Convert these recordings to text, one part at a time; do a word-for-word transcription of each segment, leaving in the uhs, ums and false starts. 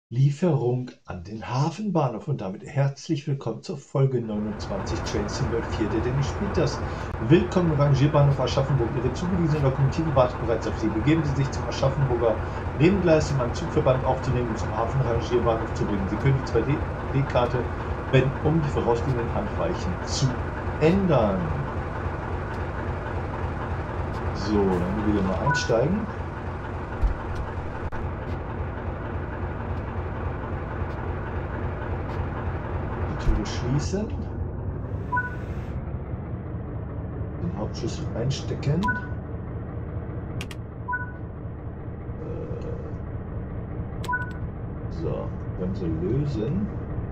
Lieferung an den Hafenbahnhof und damit herzlich willkommen zur Folge neunundzwanzig Train Sim World vier, der Dennis spielt das. Willkommen im Rangierbahnhof Aschaffenburg. Ihre zugewiesene Lokomotive wartet bereits auf Sie. Begeben Sie sich zum Aschaffenburger Nebengleis, um einen Zugverband aufzunehmen und zum Hafenrangierbahnhof zu bringen. Sie können die zwei D-Karte wenden, um die vorausliegenden Handweichen zu ändern. So, dann wieder mal einsteigen. Schließen, den Hauptschlüssel einstecken, äh, so, Bremse lösen,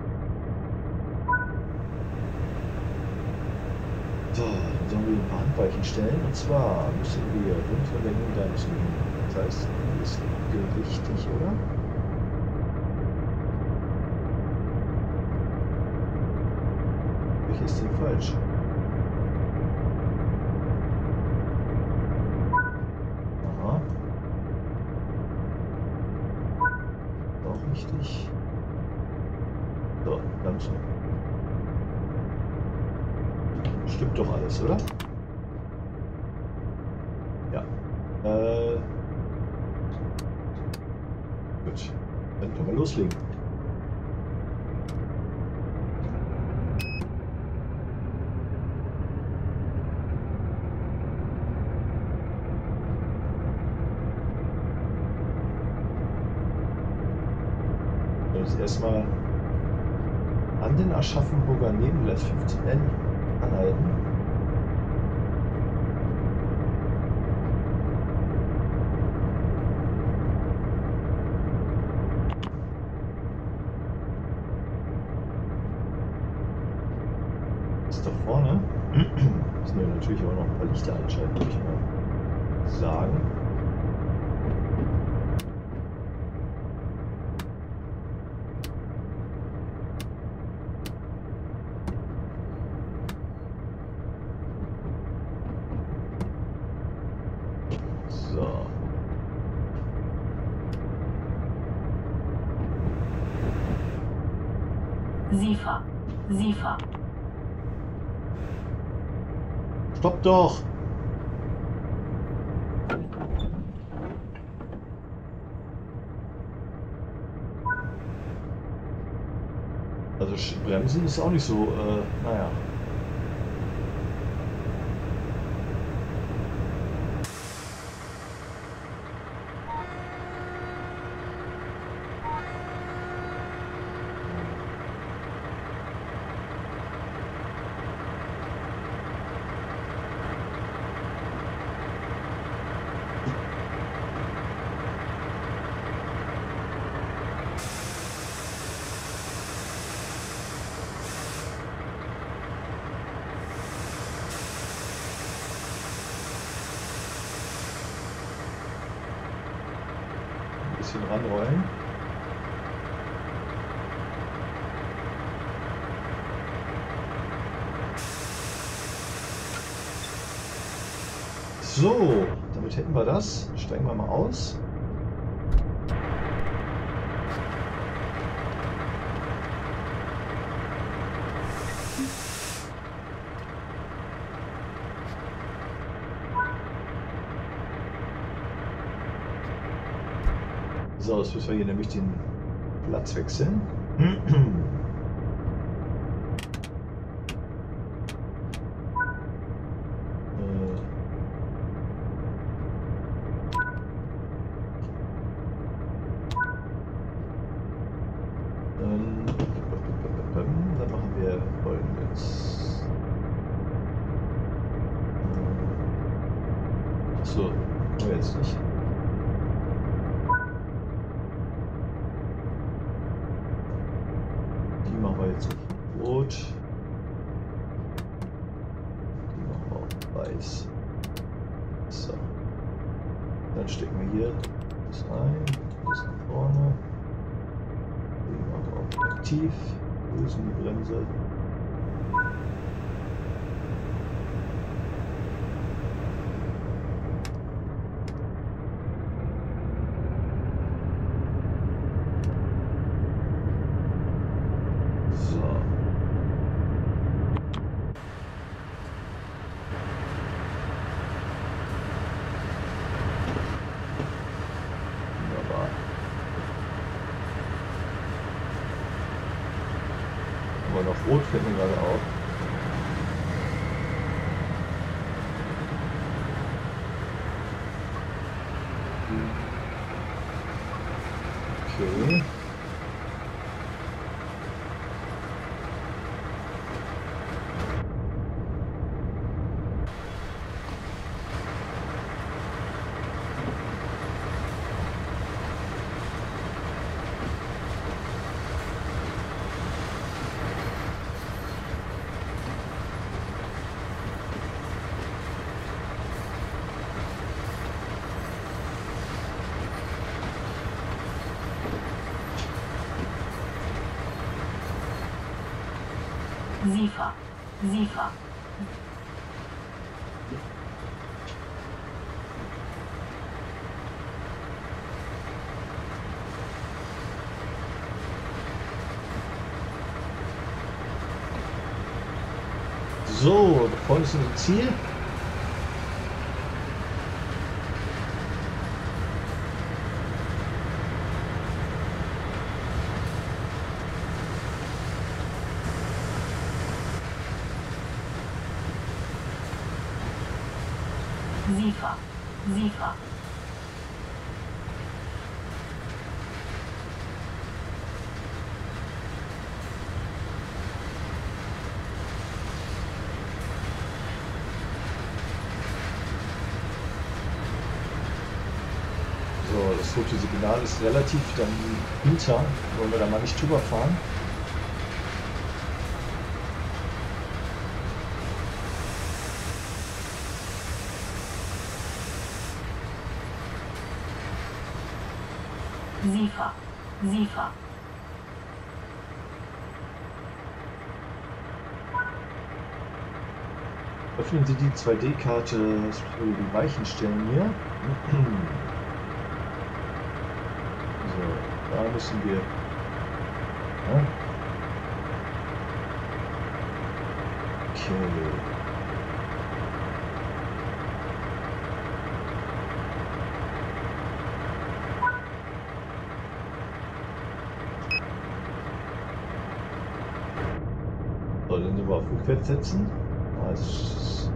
so, dann sollen wir ein paar Handweichen stellen, und zwar müssen wir Rundverlängerung da müssen wir, das heißt, die ist richtig, oder? Welche ist denn falsch? Aha. Auch richtig. So, Bremsen. Stimmt doch alles, oder? Ja. Äh. Gut. Dann können wir loslegen. Jetzt erstmal an den Aschaffenburger Nebengleis fünfzehn N anhalten. Ist da vorne. Müssen wir natürlich auch noch ein paar Lichter einschalten, würde ich mal sagen. So. Siefer. Siefer. Stopp doch! Also Bremsen ist auch nicht so, äh, naja. Bisschen ranrollen. So, damit hätten wir das. Steigen wir mal aus. So, jetzt müssen wir hier nämlich den Platz wechseln. Dann machen wir Folgendes. Achso, oh, jetzt nicht. Die machen wir jetzt auf Rot. Die machen wir auf Weiß. So. Dann stecken wir hier das ein, das nach vorne. Die machen wir auf Aktiv. Lösen die Bremse. immer noch rot, fällt mir gerade auf. Okay. SIFA. SIFA. So, da vorne ist unser Ziel. SIFA. SIFA. So, das rote Signal ist relativ dann hinter. Wollen wir da mal nicht drüber fahren? SIFA. SIFA. Öffnen Sie die zwei D-Karte für die Weichen stellen hier. So, da müssen wir. Ja. Okay. So, dann sind wir auf rückwärts setzen. Das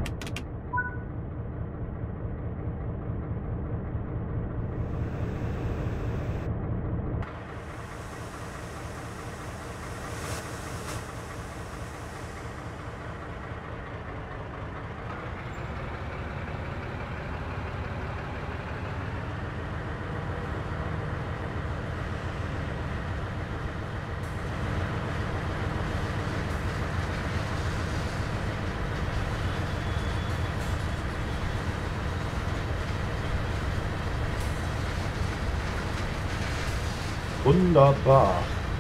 wunderbar.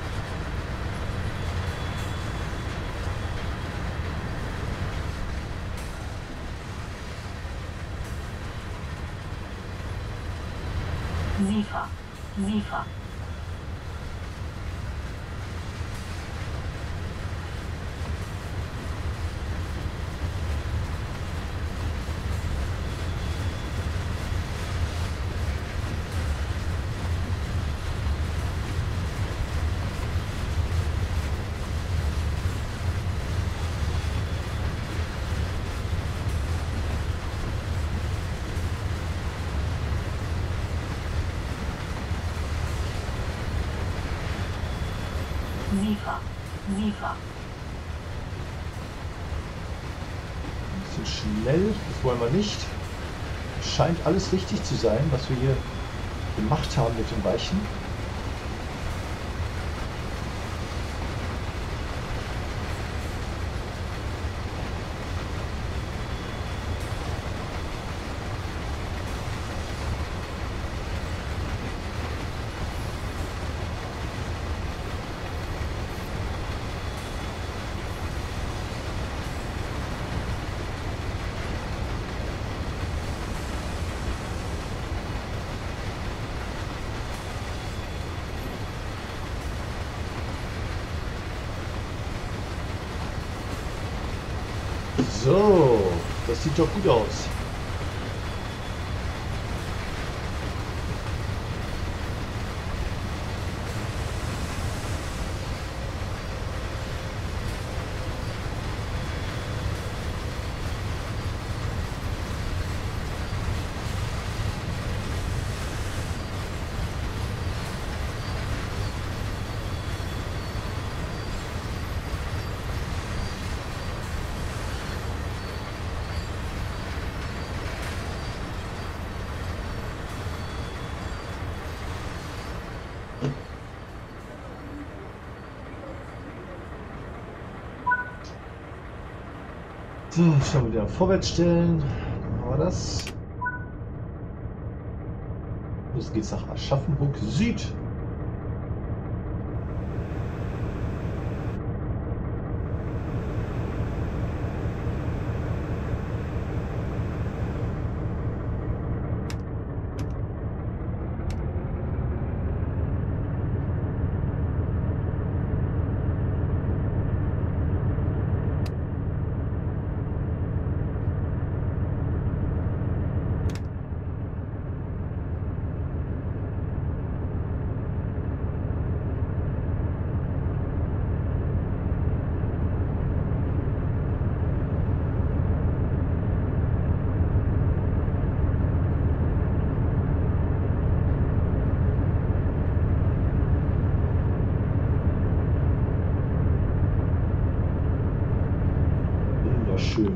SIFA. SIFA. SIFA. SIFA. Ein bisschen schnell, das wollen wir nicht. Scheint alles richtig zu sein, was wir hier gemacht haben mit den Weichen. So, das sieht doch gut aus. So, schauen wir wieder vorwärts stellen. Dann machen wir das. Los geht's nach Aschaffenburg Süd. Wunderschön.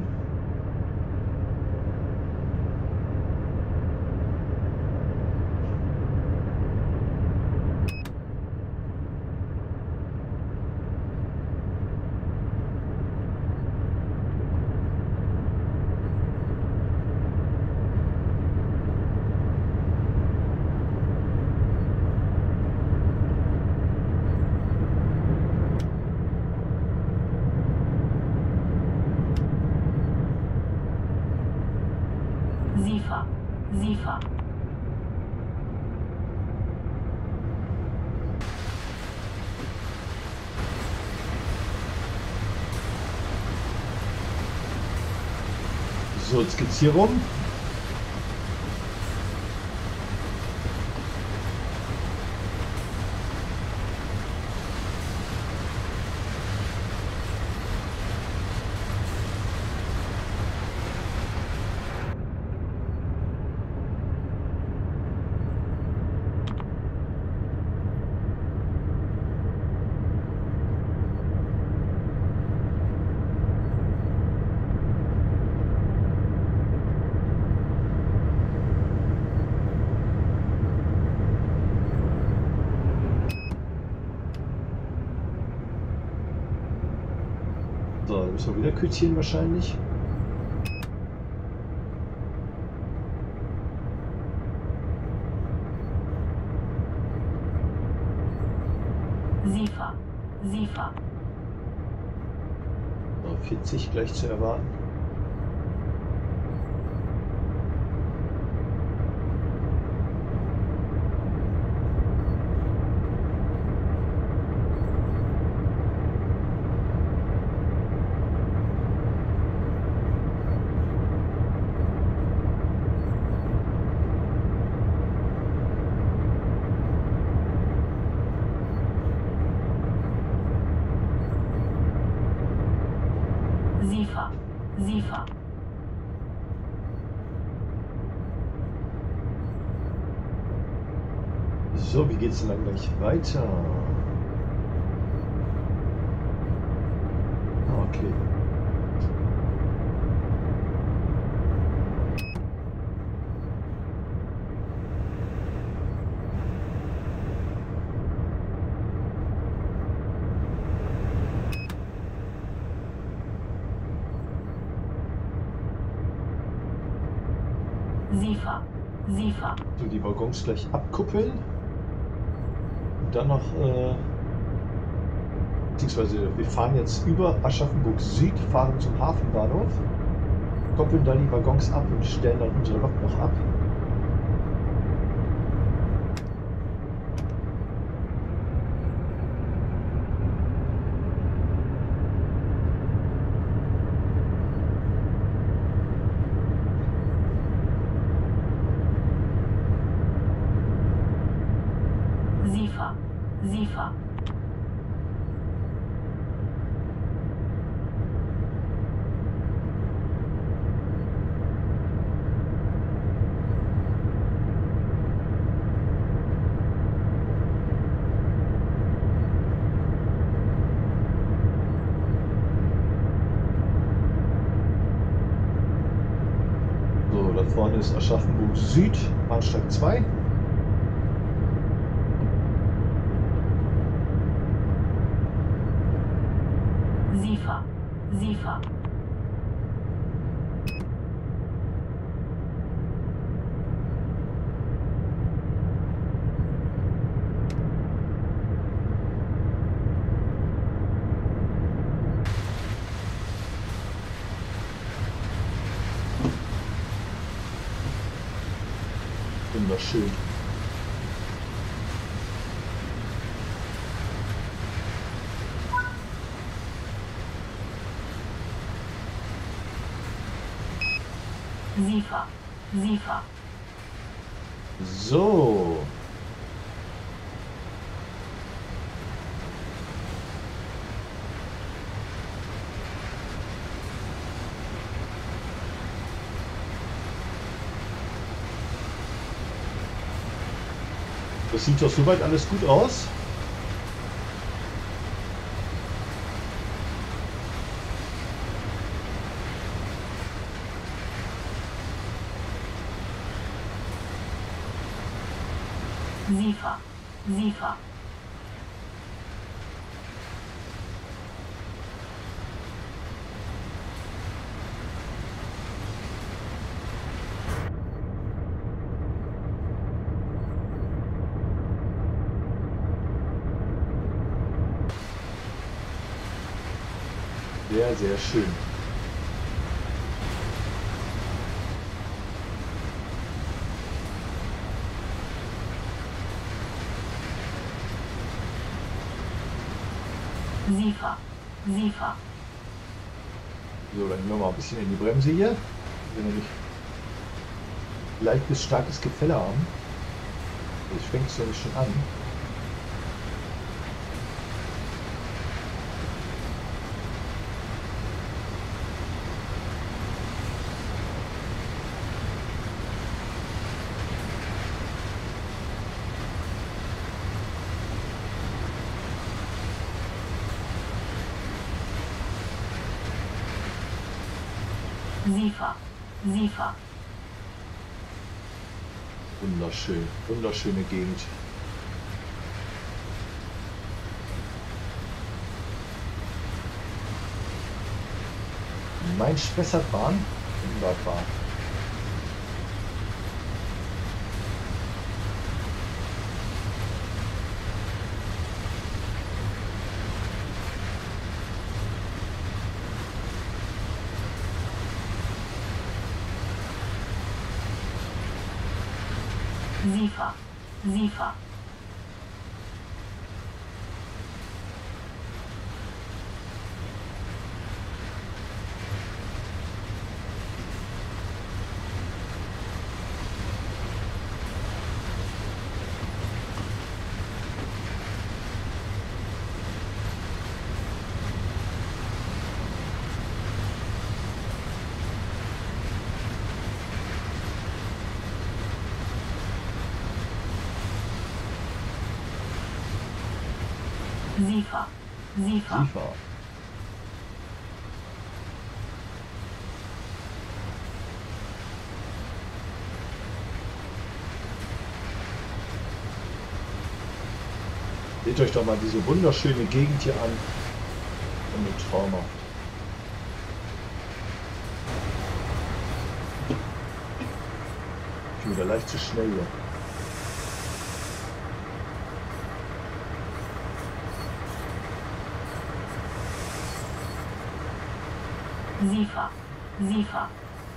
SIFA, SIFA, So, jetzt geht's hier rum. So, dann müssen wir wieder quittieren wahrscheinlich. SIFA, SIFA, So, vierzig gleich zu erwarten. SIFA, SIFA, So, wie geht's denn dann gleich weiter? Ah, okay. SIFA, SIFA, So, die Waggons gleich abkuppeln. Und dann noch, äh, beziehungsweise wir fahren jetzt über Aschaffenburg Süd, fahren zum Hafenbahnhof, koppeln da die Waggons ab und stellen dann unsere Lok noch ab. SIFA, SIFA, So, da vorne ist Aschaffenburg Süd, Bahnsteig zwei. SIFA, SIFA, Wunderschön. Sifa, Sifa, So. Das sieht doch soweit alles gut aus. Sifa, Sifa, Sehr, sehr schön. Sifa, Sifa, So, dann gehen wir mal ein bisschen in die Bremse hier. Wenn wir nicht leicht bis starkes Gefälle haben. Das fängt es nämlich schon an. Sifa, Sifa, Wunderschön, wunderschöne Gegend. Mein Spessartbahn, wunderbar. Sifa, Sifa, Sifa, Sifa, Sifa. Seht euch doch mal diese wunderschöne Gegend hier an. Und traumhaft. Ich bin wieder leicht zu schnell hier. Sifa, Sifa,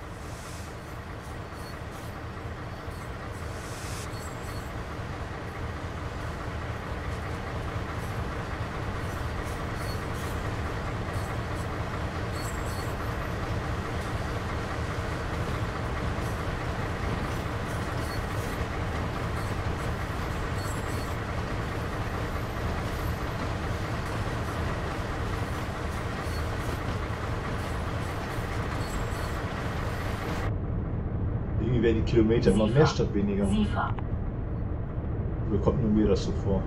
Irgendwie werden die Kilometer immer mehr statt weniger. Sifa, Mir kommt nur mir das so vor.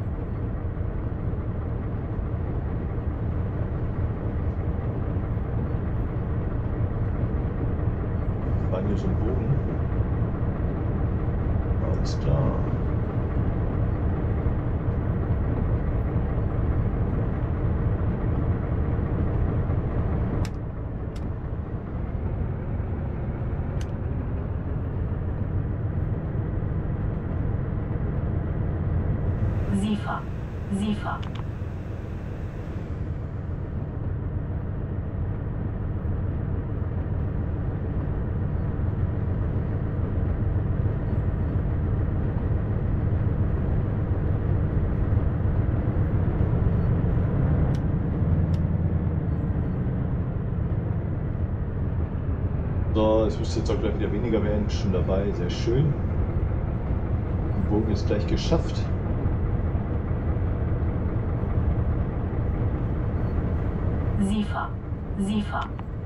War hier so ein Bogen. Alles klar. Sifa, Sifa, es müsste jetzt auch gleich wieder weniger werden. Schon dabei, sehr schön. Der Bogen ist gleich geschafft. Sifa, Sifa.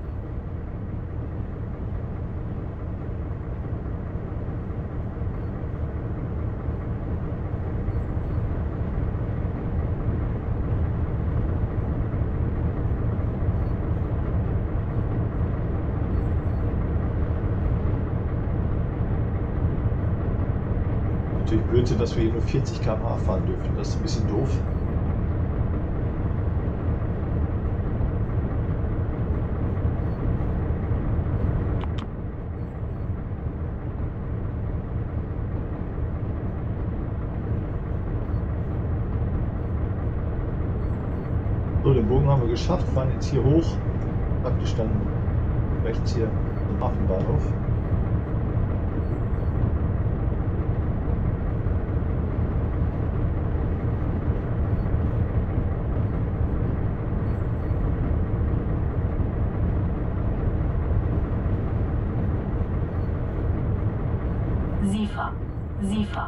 Natürlich Blödsinn, dass wir hier nur vierzig Kilometer pro Stunde fahren dürfen. Das ist ein bisschen doof. So, den Bogen haben wir geschafft, fahren jetzt hier hoch, praktisch dann rechts hier zum Hafenbahnhof. Sifa, Sifa.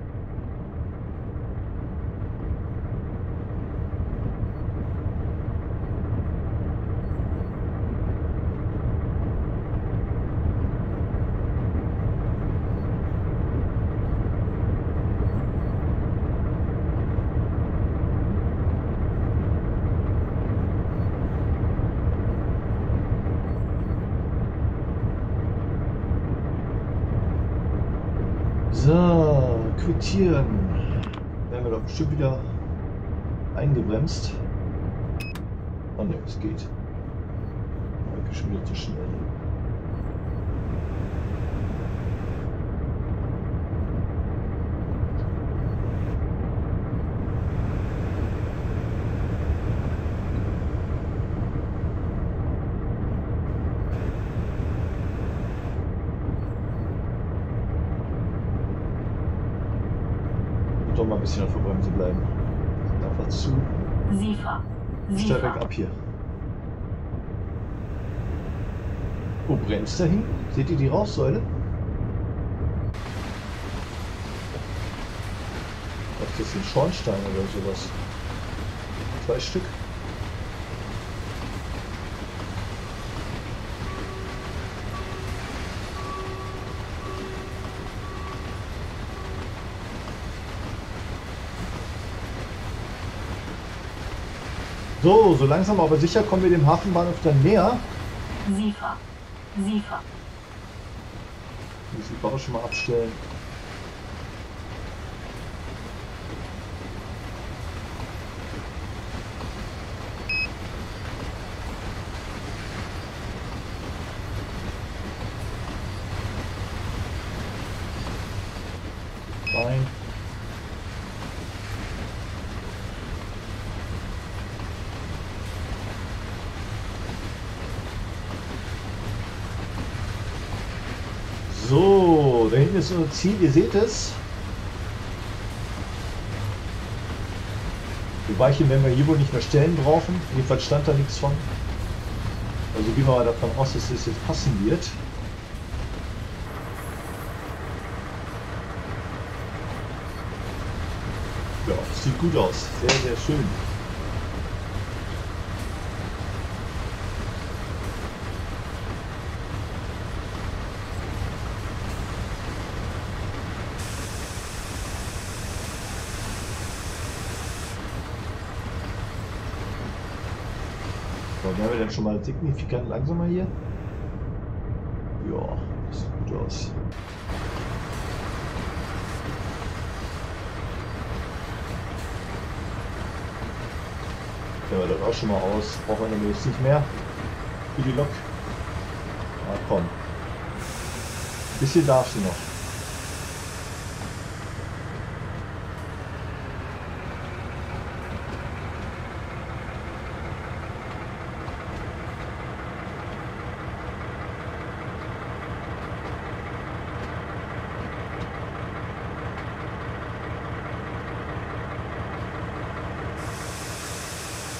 So, quittieren. Werden wir doch bestimmt wieder eingebremst. Oh ne, es geht. Eigentlich schon wieder zu schnell. Doch mal ein bisschen auf der Bremse bleiben. Einfach zu. Sifa, Steil Sifa. ab hier. Wo bremst da hinten? Seht ihr die Rauchsäule? Was ist das, ein Schornstein oder sowas? Zwei Stück. So, so langsam aber sicher kommen wir dem Hafenbahnhof dann näher. Sifa, Sifa. Muss ich auch schon mal abstellen. Rein. So, da hinten ist unser Ziel, ihr seht es. Die Weichen werden wir hier wohl nicht mehr stellen brauchen. Jedenfalls stand da nichts von. Also gehen wir mal davon aus, dass das jetzt passen wird. Ja, sieht gut aus. Sehr, sehr schön. So, werden wir dann schon mal signifikant langsamer hier? Ja, das sieht gut aus. Kennen wir das auch schon mal aus. Brauchen wir nämlich nicht mehr für die Lok. Na komm. Ein bisschen darf sie noch.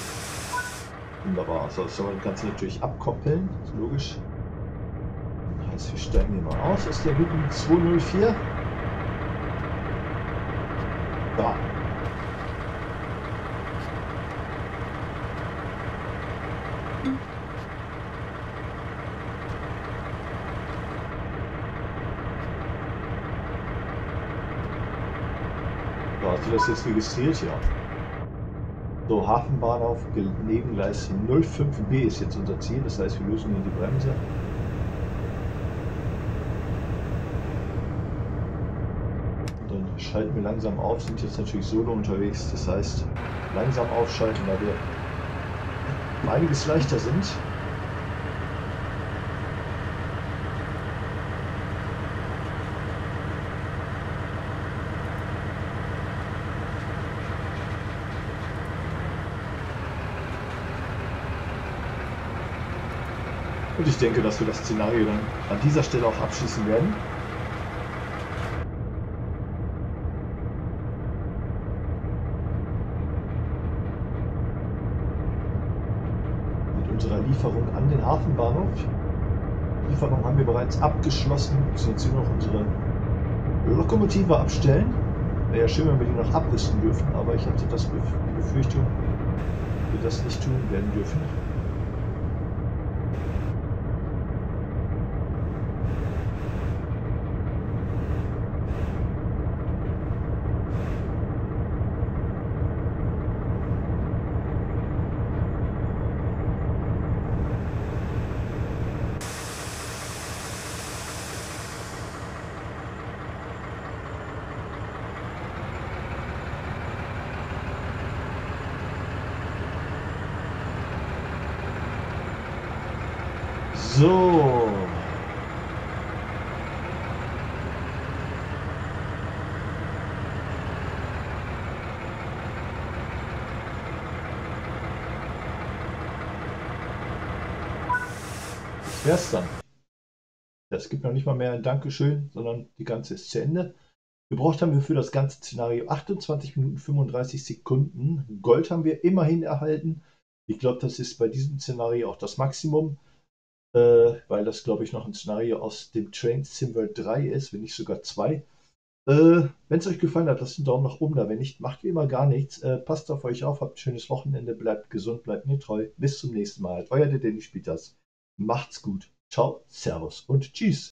Wunderbar. So, das soll man das Ganze natürlich abkoppeln. Ist logisch. heißt, wir steigen hier mal aus aus der Route zwei null vier. Da. So, hast du das jetzt registriert? Ja. So, Hafenbahnhof, Nebengleis null fünf B ist jetzt unser Ziel, das heißt, wir lösen hier die Bremse. Und dann schalten wir langsam auf, sind jetzt natürlich solo unterwegs, das heißt, langsam aufschalten, da wir um einiges leichter sind. Und ich denke, dass wir das Szenario dann an dieser Stelle auch abschließen werden. Mit unserer Lieferung an den Hafenbahnhof. Die Lieferung haben wir bereits abgeschlossen. Wir müssen jetzt hier noch unsere Lokomotive abstellen. Wäre ja schön, wenn wir die noch abrüsten dürfen, aber ich hatte das die Befürchtung, dass wir das nicht tun werden dürfen. So. Das wär's dann. Es gibt noch nicht mal mehr ein Dankeschön, sondern die ganze ist zu Ende. Gebraucht haben wir für das ganze Szenario achtundzwanzig Minuten fünfunddreißig Sekunden. Gold haben wir immerhin erhalten. Ich glaube, das ist bei diesem Szenario auch das Maximum. Äh, weil das, glaube ich, noch ein Szenario aus dem Train Sim World drei ist, wenn nicht sogar zwei. Äh, wenn es euch gefallen hat, lasst einen Daumen nach oben da. Wenn nicht, macht wie immer gar nichts. Äh, passt auf euch auf, habt ein schönes Wochenende, bleibt gesund, bleibt mir treu. Bis zum nächsten Mal. Euer der Danny spielt das. Macht's gut. Ciao, Servus und Tschüss.